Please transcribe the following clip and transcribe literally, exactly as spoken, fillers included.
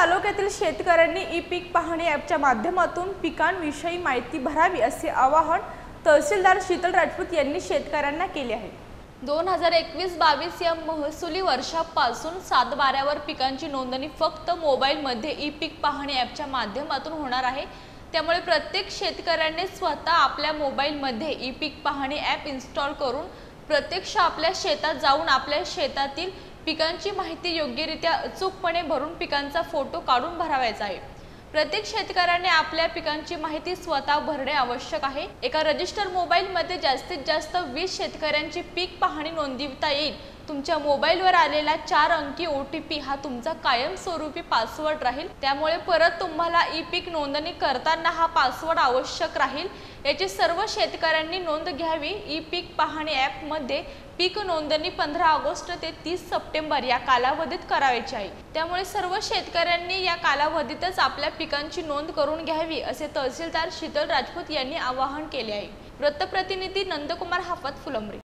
तालुक्यातील शेतकऱ्यांनी ई पीक पाहणी ॲपच्या माध्यमातून पिकांविषयी माहिती भरावी असे आवाहन तहसीलदार शीतल राजपूत यांनी शेतकऱ्यांना केले आहे। दोन हजार एकवीस बावीस या महसुली वर्षापासून सात बाऱ्यावर पिकांची नोंदणी फक्त मोबाईलमध्ये ई पीक पाहणी ॲपच्या माध्यमातून होणार आहे। त्यामुळे प्रत्येक शेतकऱ्याने स्वतः आपल्या मोबाईलमध्ये ई पीक पाहणी ॲप इन्स्टॉल करून प्रत्यक्ष आपल्या शेतात जाऊन आपल्या शेतातील पिकांची माहिती योग्यरित्या अचूकपणे भरून पिकांचा फोटो काढून भरावायचा आहे। प्रत्येक शेतकऱ्याने आपल्या पिकांची माहिती स्वतः भरणे आवश्यक आहे। एका रजिस्टर मोबाईलमध्ये जास्तीत जास्त वीस शेतकऱ्यांची पीक पाहणी नोंदविता येईल। तुमच्या मोबाईलवर आलेला चार अंकी ओ टी पी हा तुमचा कायमस्वरूपी पासवर्ड राहील। त्यामुळे परत तुम्हाला ई पीक नोंदणी करताना हा पासवर्ड आवश्यक राहील। याची सर्व शेतकऱ्यांनी नोंद घ्यावी। ई पीक पाहणी ॲप मध्ये पीक नोंदणी पंधरा ऑगस्ट ते तीस सप्टेंबर या कालावधीत करायची आहे। त्यामुळे सर्व शेतकऱ्यांनी या कालावधीतच आपल्या पिकांची नोंद करून घ्यावी असे तहसीलदार शीतल राजपूत यांनी आवाहन केले आहे। वृत्तप्रतिनिधी नंदकुमार हाफत फुलंब्री।